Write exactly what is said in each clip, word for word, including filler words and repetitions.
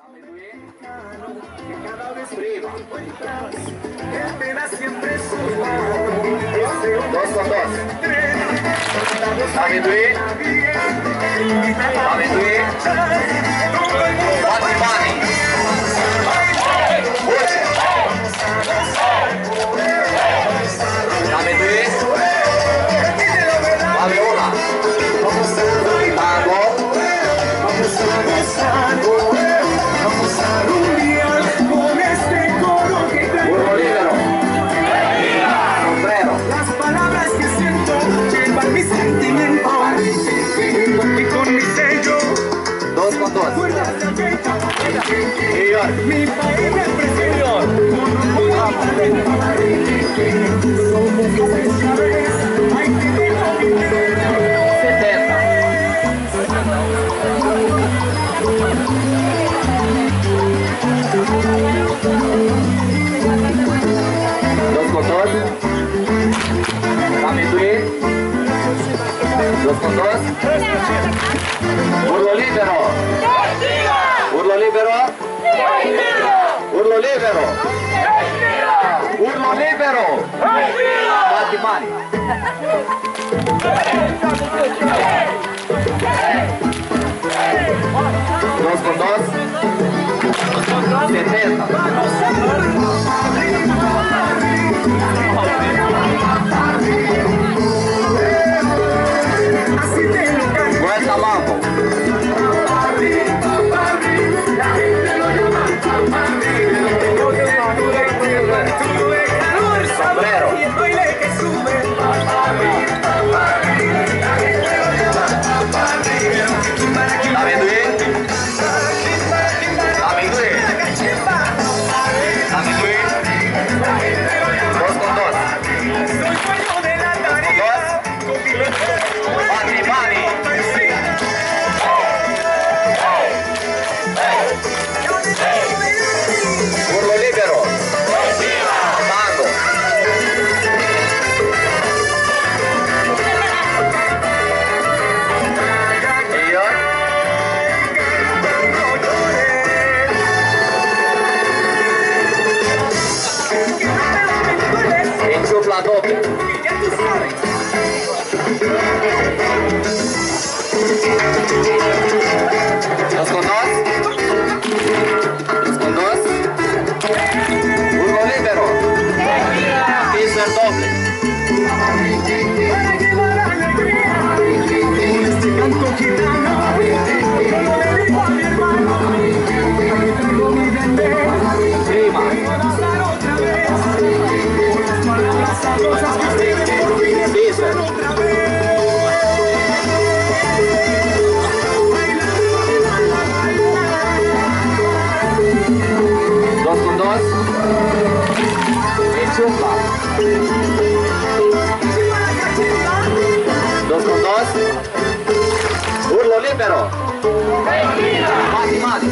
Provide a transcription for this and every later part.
Dammi due. Prima. Dos con dos. Dammi due. Dammi due. Quanti mani? Voce. Dammi due. Dammi una. Tango. Burro libero. Sombrero. Las palabras que siento llevan mis sentimientos y con mi sello. Dos con dos. Señor. Mi país me presidió con orgullo y talento. Somos especiales. Ay, te digo mi setenta. Dos con dos. Dammi due. Dos con dos. Urlo libero. Urlo libero. Urlo libero. Urlo libero. Quanti mani? Dos con dos. setenta. Vuelta abajo. Sombrero. Dammi due. Dammi due. Dammi due. Dos con dos. Dos. Mani, mani. Urlo libero. Tango. Signor. Enchufla doppia. Dos con dos. Dos con dos. Urlo libero. Piso el doble. Con este canto gitano, yo le digo a mi hermano, aquí traigo mi bandera. Prima. Danzar otra vez, con las palabras sabrosas que ustedes por fin escuchan otra vez. Dos con dos. Enchufa. Dos con dos. Urlo libero. Mani, mani.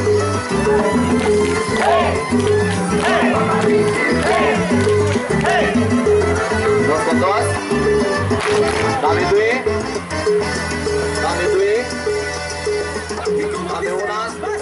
Dos con dos. Dammi due. Dammi due. Dammi una.